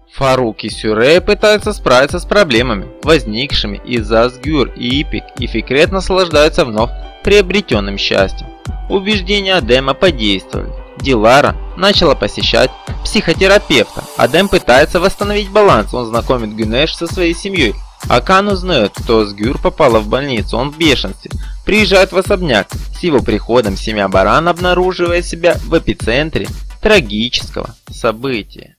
Фарук и Сюрей пытаются справиться с проблемами, возникшими из-за Асгюр, и Ипик и Фикрет наслаждаются вновь приобретенным счастьем. Убеждения Адема подействовали. Дилара начала посещать психотерапевта. Адем пытается восстановить баланс, он знакомит Гюнеш со своей семьей. Акан узнает, что Асгюр попала в больницу, он в бешенстве. Приезжает в особняк. С его приходом семья Баран обнаруживает себя в эпицентре трагического события.